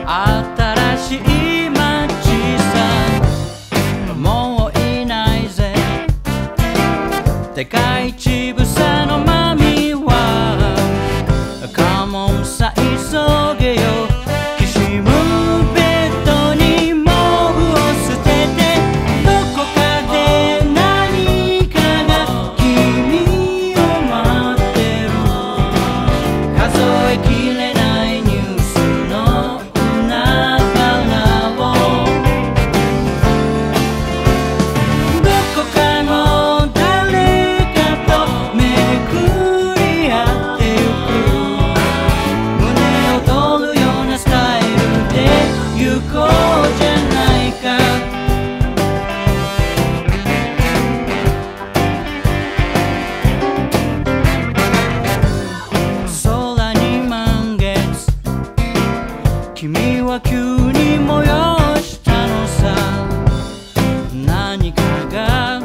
新しい街さもういないぜでかいちぶさのマミはカモンさ急げよきしむベッドに毛布を捨ててどこかで何かが君を待ってる数えきれないニュースの海原をどこかの誰かとめくり合ってゆく胸を通るようなスタイルで行こうじゃないか空に満月君は急に催したのさ何かが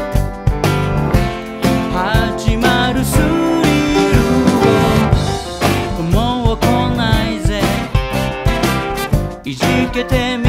始まるスリルをもう来ないぜいじけてみ